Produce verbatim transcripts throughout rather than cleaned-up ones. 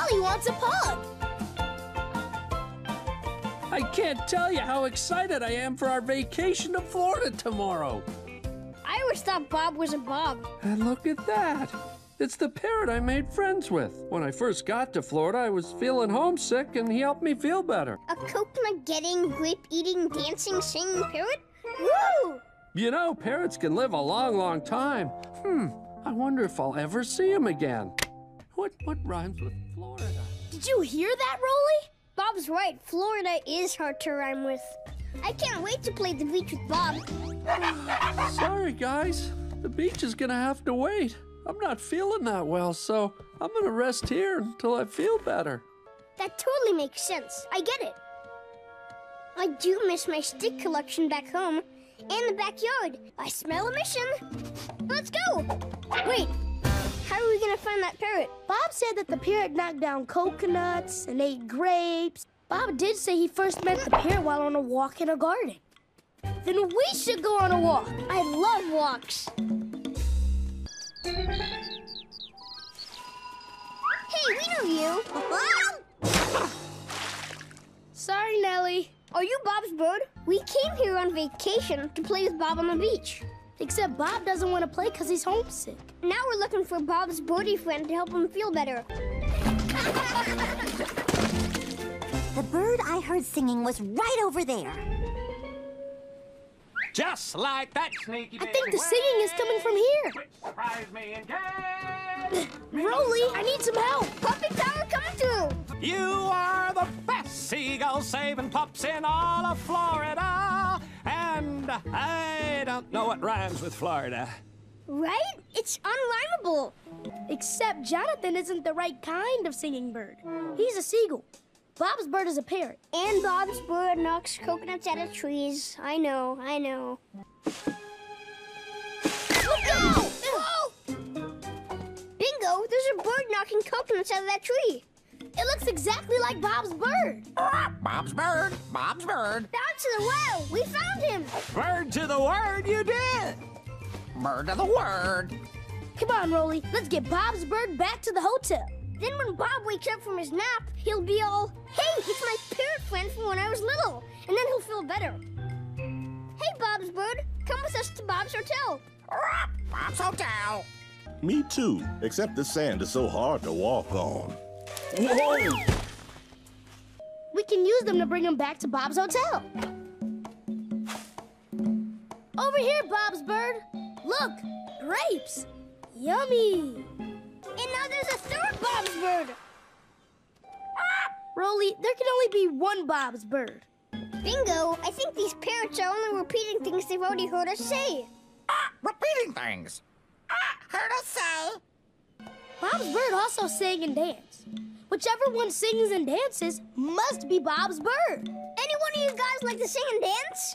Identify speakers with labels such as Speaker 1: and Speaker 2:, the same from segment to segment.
Speaker 1: Nellie wants a pug.
Speaker 2: I can't tell you how excited I am for our vacation to Florida tomorrow.
Speaker 3: I always thought Bob was a Bob.
Speaker 2: And look at that. It's the parrot I made friends with. When I first got to Florida, I was feeling homesick, and he helped me feel better.
Speaker 3: A coconut-getting, grape-eating, dancing, singing parrot? Woo!
Speaker 2: You know, parrots can live a long, long time. Hmm, I wonder if I'll ever see him again. What, what rhymes with Florida?
Speaker 1: Did you hear that, Rolly?
Speaker 3: Bob's right. Florida is hard to rhyme with. I can't wait to play the beach with Bob.
Speaker 2: Sorry, guys. The beach is gonna have to wait. I'm not feeling that well, so I'm gonna rest here until I feel better.
Speaker 3: That totally makes sense. I get it. I do miss my stick collection back home and the backyard. I smell a mission. Let's go. Wait, how are we gonna find that parrot?
Speaker 1: Bob said that the parrot knocked down coconuts and ate grapes. Bob did say he first met the parrot while on a walk in a garden. Then we should go on a walk.
Speaker 3: I love walks. Hey, we know you.
Speaker 1: Sorry, Nellie.
Speaker 3: Are you Bob's bird? We came here on vacation to play with Bob on the beach.
Speaker 1: Except Bob doesn't want to play because he's homesick.
Speaker 3: Now we're looking for Bob's birdie friend to help him feel better.
Speaker 4: The bird I heard singing was right over there.
Speaker 5: Just like that sneaky
Speaker 1: I think the singing is coming from here.
Speaker 5: Surprise me and
Speaker 1: Rolly, I need some help.
Speaker 3: Puppy power coming through.
Speaker 5: You are the best seagull saving pups in all of Florida. And I don't know what rhymes with Florida.
Speaker 3: Right? It's unrhymable.
Speaker 1: Except Jonathan isn't the right kind of singing bird. He's a seagull. Bob's bird is a parrot.
Speaker 3: And Bob's bird knocks coconuts out of trees. I know, I know. Look out! Whoa! Bingo, there's a bird knocking coconuts out of that tree.
Speaker 1: It looks exactly like Bob's bird.
Speaker 6: Bob's bird, Bob's bird.
Speaker 3: Bounce to the well, we found him.
Speaker 5: Bird to the word, you did.
Speaker 6: Bird of the word.
Speaker 1: Come on, Rolly, let's get Bob's bird back to the hotel.
Speaker 3: Then when Bob wakes up from his nap, he'll be all, hey, it's my parrot friend from when I was little. And then he'll feel better. Hey, Bob's bird, come with us to Bob's hotel.
Speaker 6: Bob's hotel.
Speaker 7: Me too, except the sand is so hard to walk on.
Speaker 2: Whoa!
Speaker 1: We can use them to bring him back to Bob's hotel. Over here, Bob's bird. Look, grapes. Yummy.
Speaker 3: And now there's a third Bob's bird.
Speaker 1: Rolly, there can only be one Bob's bird.
Speaker 3: Bingo, I think these parrots are only repeating things they've already heard us say.
Speaker 6: Ah, repeating things. Ah, heard us say.
Speaker 1: Bob's bird also sang and danced. Whichever one sings and dances must be Bob's bird.
Speaker 3: Any one of you guys like to sing and dance?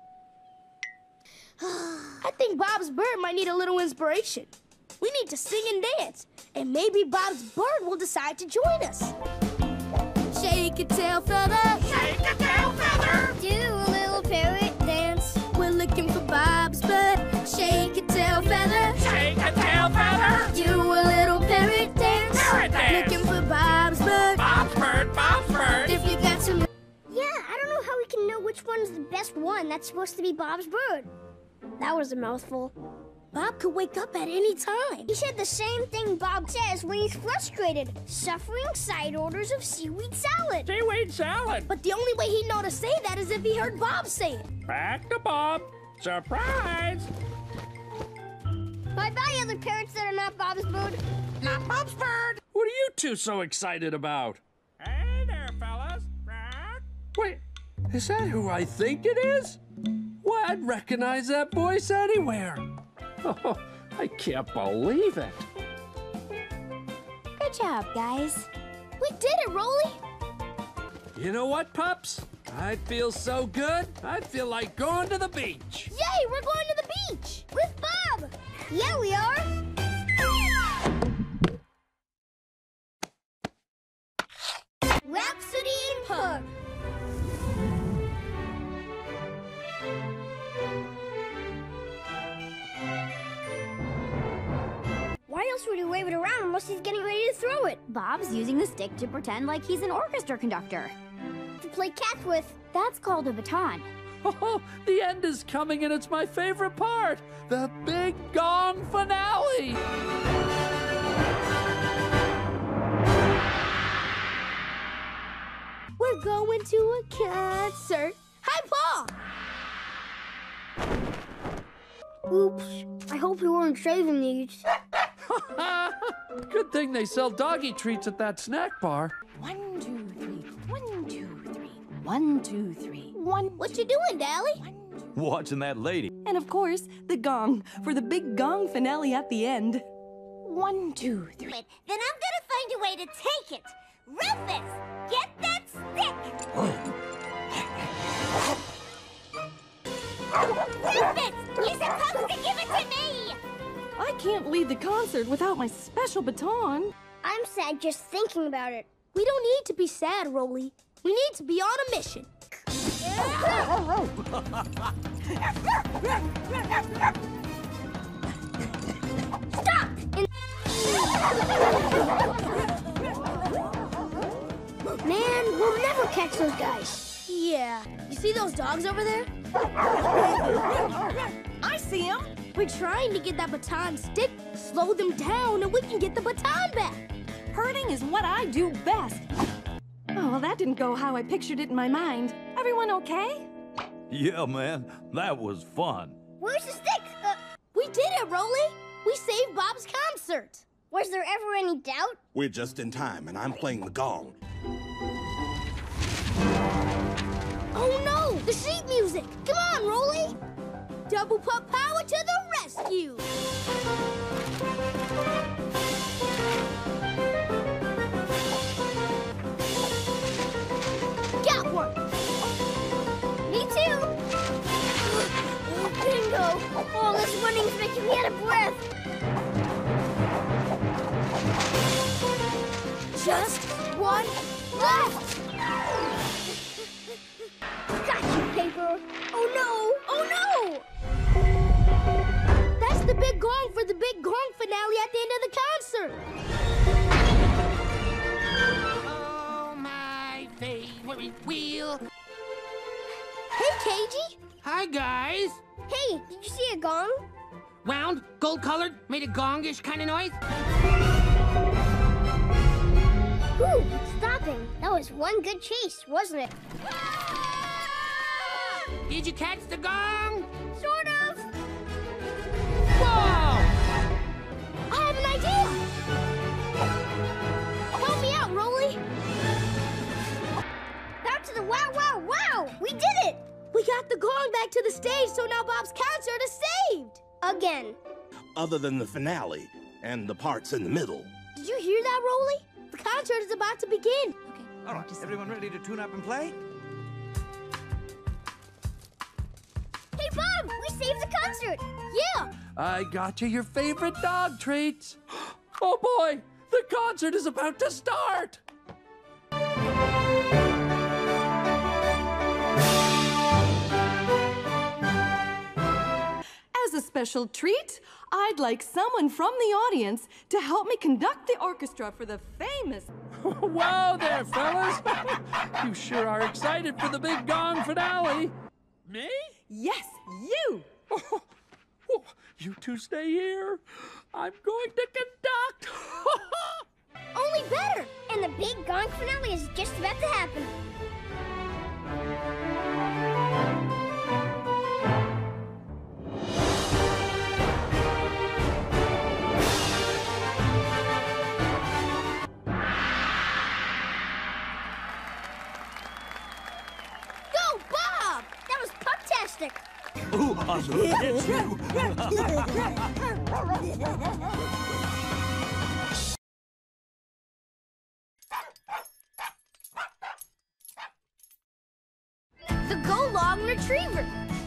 Speaker 1: I think Bob's bird might need a little inspiration. We need to sing and dance, and maybe Bob's bird will decide to join us. Shake a tail feather,
Speaker 6: Shake a tail feather.
Speaker 3: Do a little parrot dance.
Speaker 1: we're looking for Bob's bird. Shake a tail feather,
Speaker 6: Shake a tail feather.
Speaker 1: do a little parrot dance.
Speaker 6: Parrot dance.
Speaker 1: Looking for Bob's bird.
Speaker 6: Bob's bird, Bob's bird.
Speaker 1: If you got some...
Speaker 3: Yeah, I don't know how we can know which one's the best one that's supposed to be Bob's bird. That was a mouthful.
Speaker 1: Bob could wake up at any time.
Speaker 3: He said the same thing Bob says when he's frustrated, suffering side orders of seaweed salad.
Speaker 2: Seaweed salad.
Speaker 1: But the only way he'd know to say that is if he heard Bob say it.
Speaker 2: Back to Bob. Surprise!
Speaker 3: Bye-bye, other parrots that are not Bob's bird.
Speaker 6: Not Bob's bird.
Speaker 2: What are you two so excited about?
Speaker 5: Hey there, fellas.
Speaker 2: Wait, is that who I think it is? Why, I'd recognize that voice anywhere. Oh, I can't believe it.
Speaker 4: Good job, guys.
Speaker 1: We did it, Rolly.
Speaker 2: You know what, pups? I feel so good, I feel like going to the beach.
Speaker 1: Yay, we're going to the beach.
Speaker 3: With Bob. Yeah, we are. Rhapsody in Park. Why else would you wave it around almost he's getting ready to throw it.
Speaker 4: Bob's using the stick to pretend like he's an orchestra conductor.
Speaker 3: To play catch with.
Speaker 4: That's called a baton.
Speaker 2: Oh, the end is coming and it's my favorite part. The big gong finale.
Speaker 1: We're going to a concert. Hi, Paul!
Speaker 3: Oops. I hope you weren't shaving these.
Speaker 2: Good thing they sell doggy treats at that snack bar.
Speaker 8: One, two, three. One, two, three. One, two, three. One.
Speaker 1: What you doing, Dally?
Speaker 9: Watching that lady.
Speaker 8: And of course, the gong for the big gong finale at the end. One, two, three.
Speaker 4: Then I'm gonna find a way to take it. Rufus, get that stick! Rufus, you're supposed to give it to me!
Speaker 8: I can't lead the concert without my special baton.
Speaker 3: I'm sad just thinking about it.
Speaker 1: We don't need to be sad, Rolly. We need to be on a mission.
Speaker 3: Stop! Man, we'll never catch those guys.
Speaker 1: Yeah. You see those dogs over there?
Speaker 8: I see him.
Speaker 1: We're trying to get that baton stick, slow them down, and we can get the baton back.
Speaker 8: Herding is what I do best. Oh, well, that didn't go how I pictured it in my mind. Everyone okay?
Speaker 9: Yeah, man, that was fun.
Speaker 3: Where's the stick? Uh,
Speaker 1: We did it, Rolly. We saved Bob's concert.
Speaker 3: was there ever any doubt?
Speaker 7: We're just in time, and I'm playing the gong.
Speaker 1: Oh no, the sheet music. Come on, Rolly. Double pup power to the rescue. Got one.
Speaker 3: Me too. Bingo. Oh, this running's making me out of breath.
Speaker 1: Just one left.
Speaker 3: Got you, Paper. Oh no. Oh no.
Speaker 1: That's the big gong for the big gong finale at the end of the concert.
Speaker 10: Oh, my favorite wheel.
Speaker 1: Hey, Cagey.
Speaker 10: Hi, guys.
Speaker 3: Hey, did you see a gong?
Speaker 10: Round, gold-colored, made a gongish kind of noise.
Speaker 3: Ooh, it's stopping. That was one good chase, wasn't it?
Speaker 10: Did you catch the gong?
Speaker 3: Sort of.
Speaker 10: Whoa!
Speaker 1: I have an idea. Help me out, Rolly.
Speaker 3: Back to the wow, wow, wow. We did it.
Speaker 1: We got the gong back to the stage, so now Bob's concert is saved.
Speaker 3: Again.
Speaker 7: Other than the finale and the parts in the middle.
Speaker 1: Did you hear that, Rolly? The concert is about to begin.
Speaker 8: Okay.
Speaker 9: All right, everyone ready to tune up and play?
Speaker 3: Hey, Bob, we saved the concert.
Speaker 1: Yeah.
Speaker 2: I got you your favorite dog treats. Oh boy, the concert is about to start.
Speaker 8: As a special treat, I'd like someone from the audience to help me conduct the orchestra for the famous...
Speaker 2: Whoa there, fellas. You sure are excited for the big gong finale. Me?
Speaker 8: Yes, you!
Speaker 2: Oh, you two stay here. I'm going to conduct.
Speaker 3: Only better. And the big gong finale is just about to happen.
Speaker 1: Go, Bob.
Speaker 3: That was pucktastic.
Speaker 9: Ooh, I'm gonna get you.
Speaker 1: The Go Long Retriever.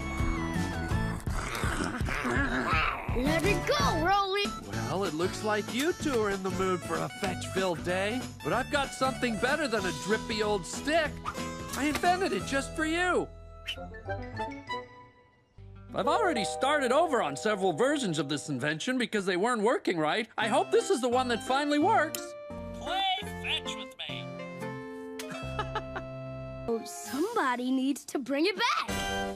Speaker 3: Let it go, Rolly.
Speaker 2: Well, it looks like you two are in the mood for a fetch-filled day. But I've got something better than a drippy old stick. I invented it just for you. I've already started over on several versions of this invention because they weren't working right. I hope this is the one that finally works.
Speaker 5: Play fetch with me.
Speaker 1: Oh, somebody needs to bring it back.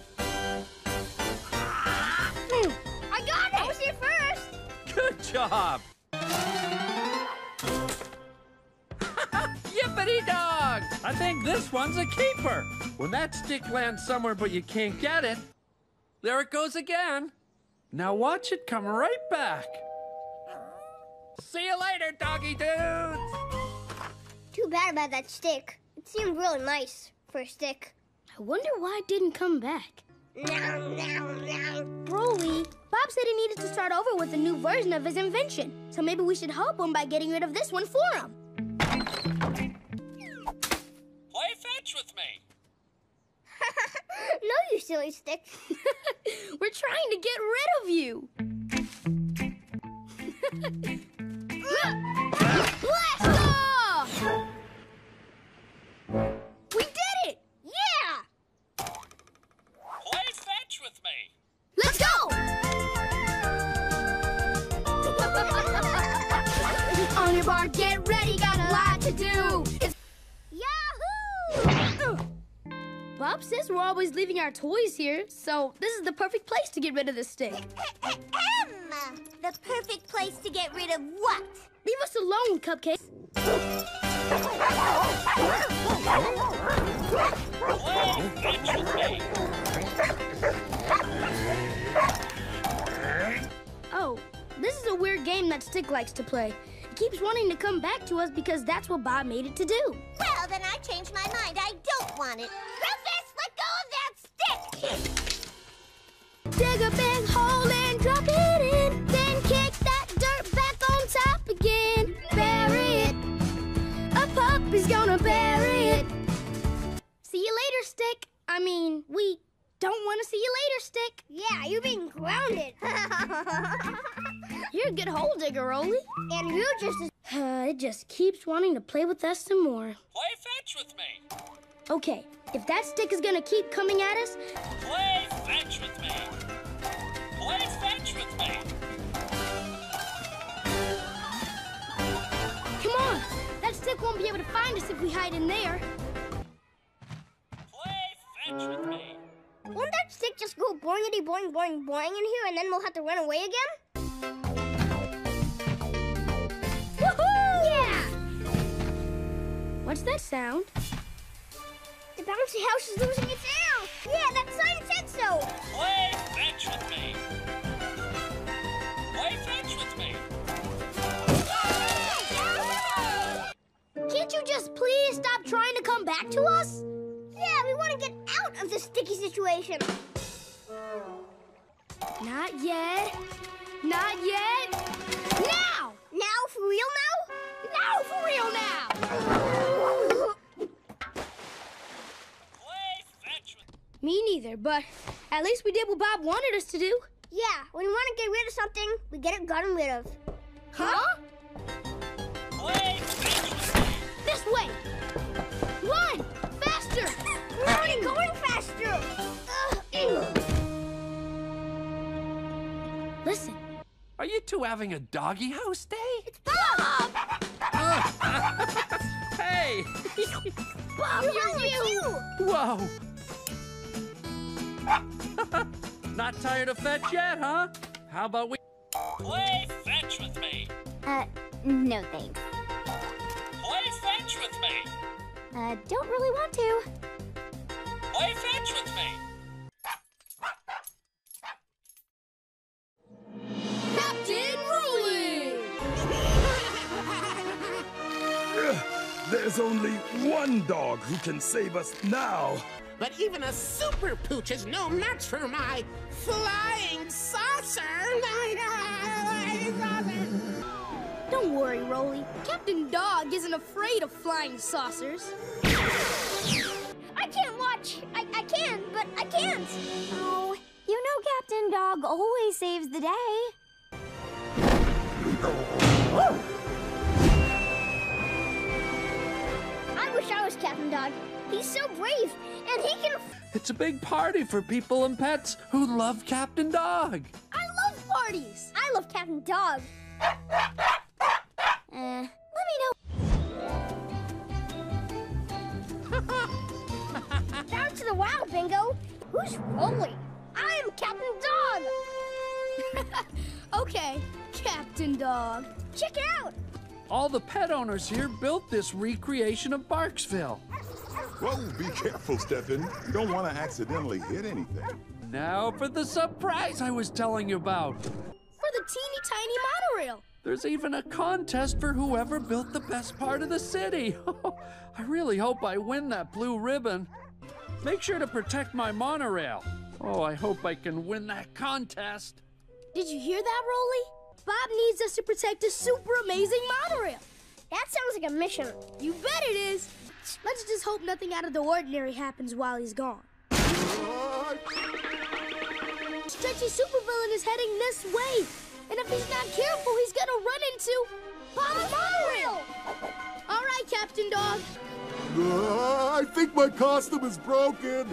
Speaker 3: Hmm, I got it! I was here first!
Speaker 2: Good job. Yippity-dog! I think this one's a keeper. When that stick lands somewhere but you can't get it, there it goes again. Now watch it come right back. See you later, doggy dudes!
Speaker 3: Too bad about that stick. It seemed really nice for a stick.
Speaker 1: I wonder why it didn't come back.
Speaker 3: Now, now, now.
Speaker 1: Broly, Bob said he needed to start over with a new version of his invention. So maybe we should help him by getting rid of this one for him.
Speaker 5: Play fetch with me.
Speaker 3: No, you silly stick.
Speaker 1: We're trying to get rid of you. Blast off! We did it!
Speaker 3: Yeah!
Speaker 5: Play fetch with me.
Speaker 1: Let's go! On your bar, get ready, got a lot to do. It's
Speaker 3: Yahoo!
Speaker 1: Bob says we're always leaving our toys here, so this is the perfect place to get rid of this stick.
Speaker 4: Ahem. The perfect place to get rid of what?
Speaker 1: Leave us alone, Cupcake.
Speaker 5: Play fetch with me.
Speaker 1: Oh, this is a weird game that Stick likes to play. It keeps wanting to come back to us because that's what Bob made it to do.
Speaker 4: Well, then I changed my mind. I don't want it. Rufus, let go of that stick!
Speaker 1: Dig a big hole and drop it in. Then kick that dirt back on top again. Bury it. A puppy's gonna bury it. See you later, Stick. I mean, we don't want to see you later, Stick.
Speaker 3: Yeah, you're being grounded.
Speaker 1: You're a good hole digger, Rolly.
Speaker 3: And you just as...
Speaker 1: Uh, it just keeps wanting to play with us some more.
Speaker 5: Play fetch with me.
Speaker 1: Okay, if that stick is gonna keep coming at us,
Speaker 5: Play fetch with me. Play fetch with me.
Speaker 1: come on. That stick won't be able to find us if we hide in there.
Speaker 5: Play fetch with me.
Speaker 3: Won't that stick just go boingity boing boing boing in here and then we'll have to run away again? Woohoo! Yeah!
Speaker 1: What's that sound?
Speaker 3: The bouncy house is losing its air! Yeah, that sign said so!
Speaker 5: Play fetch with me. Play fetch with me.
Speaker 1: Can't you just please stop trying to come back to us?
Speaker 3: Yeah, we want to get out of this sticky situation.
Speaker 1: Not yet. Not yet. Now!
Speaker 3: Now, for real now?
Speaker 1: Now for real now!
Speaker 5: Play fetch with me.
Speaker 1: Me neither, but at least we did what Bob wanted us to do.
Speaker 3: Yeah, when we want to get rid of something, we get it gotten rid of.
Speaker 1: Huh?
Speaker 5: Play fetch with me.
Speaker 1: This way! Run! Faster!
Speaker 3: We're already going faster! Ugh.
Speaker 1: Listen.
Speaker 2: Are you two having a doggy house day?
Speaker 3: It's Bob!
Speaker 2: Hey!
Speaker 1: Bob, you're you!
Speaker 2: Whoa! Not tired of fetch yet, huh? How about we...
Speaker 5: Play fetch with me.
Speaker 4: Uh, no thanks.
Speaker 5: Play fetch with me.
Speaker 4: Uh, don't really want to.
Speaker 5: Play fetch with me.
Speaker 1: Captain Rolling!
Speaker 11: There's only one dog who can save us now.
Speaker 10: But even a super pooch is no match for my flying saucer.
Speaker 1: Don't worry, Rolly. Captain Dog isn't afraid of flying saucers.
Speaker 3: I can't watch. I, I can, but I can't.
Speaker 4: Oh, you know Captain Dog always saves the day.
Speaker 3: I wish I was Captain Dog. He's so brave, and he can
Speaker 2: It's a big party for people and pets who love Captain Dog.
Speaker 3: I love parties. I love Captain Dog. Uh, let me know. Down to the wild, Bingo. Who's Rolly? I am Captain Dog. Okay, Captain Dog. Check it out.
Speaker 2: All the pet owners here built this recreation of Barksville.
Speaker 7: Whoa, be careful, Stephen. You don't want to accidentally hit anything.
Speaker 2: Now for the surprise I was telling you about.
Speaker 3: For the teeny tiny monorail.
Speaker 2: There's even a contest for whoever built the best part of the city. I really hope I win that blue ribbon. Make sure to protect my monorail. Oh, I hope I can win that contest.
Speaker 3: Did you hear that, Rolly? Bob needs us to protect a super amazing monorail. That sounds like a mission. You bet it is. Let's just hope nothing out of the ordinary happens while he's gone. Stretchy supervillain is heading this way. And if he's not careful, he's gonna run into Bob's monorail. All right, Captain Dog.
Speaker 7: Uh, I think my costume is broken.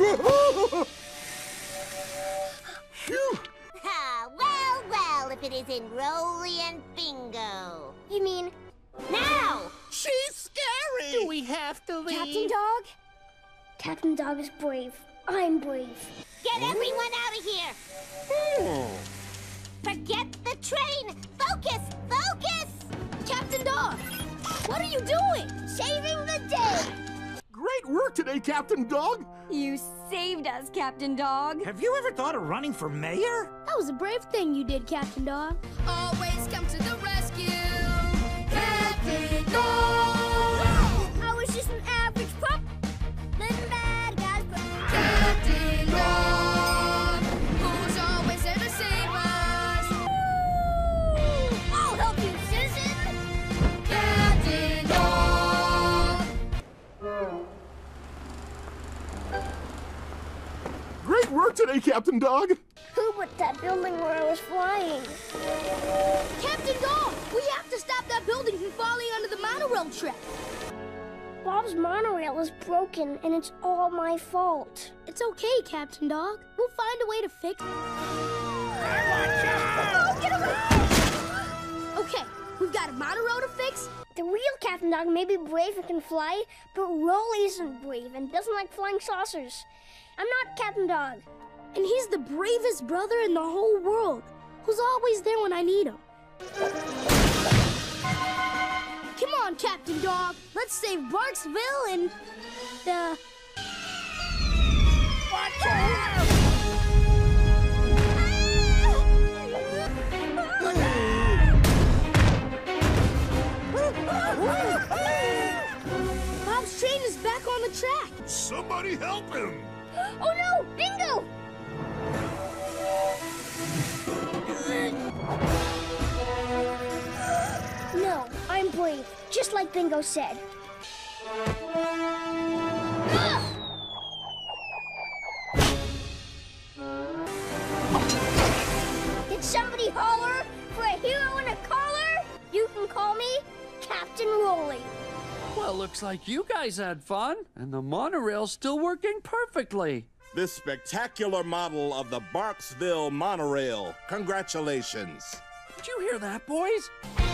Speaker 7: Phew.
Speaker 4: Ah, well, well, if it isn't Rolly and Bingo.
Speaker 3: You mean
Speaker 4: Now!
Speaker 10: She's scary!
Speaker 4: Do we have to leave?
Speaker 3: Captain Dog? Captain Dog is brave. I'm brave.
Speaker 4: Get everyone out of here!
Speaker 7: Oh.
Speaker 4: Forget the train! Focus! Focus!
Speaker 3: Captain Dog, what are you doing? Saving the day!
Speaker 6: Great work today, Captain Dog!
Speaker 8: You saved us, Captain Dog.
Speaker 9: Have you ever thought of running for mayor?
Speaker 3: That was a brave thing you did, Captain Dog. Always come to the rescue, Captain Dog! I was just an average pup, letting bad guys but Captain Dog, who's always there to save us. Woo! I'll help you, citizen! Captain Dog!
Speaker 6: Great work today, Captain Dog!
Speaker 3: Who put that building where I was flying? Captain Dog! We have to stop that building from falling onto the monorail track. Bob's monorail is broken, and it's all my fault. It's okay, Captain Dog. We'll find a way to fix it. Oh, get away! Okay, we've got a monorail to fix. The real Captain Dog may be brave and can fly, but Rolly isn't brave and doesn't like flying saucers. I'm not Captain Dog. And he's the bravest brother in the whole world, who's always there when I need him. Come on, Captain Dog. Let's save Barksville and the... Watch out! Bob's train is back on the track.
Speaker 7: Somebody help him!
Speaker 3: Oh no! Bingo! No, I'm brave, just like Bingo said. Did somebody holler for a hero in a collar? You can call me Captain Rolly.
Speaker 2: Well, looks like you guys had fun, and the monorail's still working perfectly.
Speaker 12: This spectacular model of the Barksville monorail. Congratulations.
Speaker 2: Did you hear that, boys?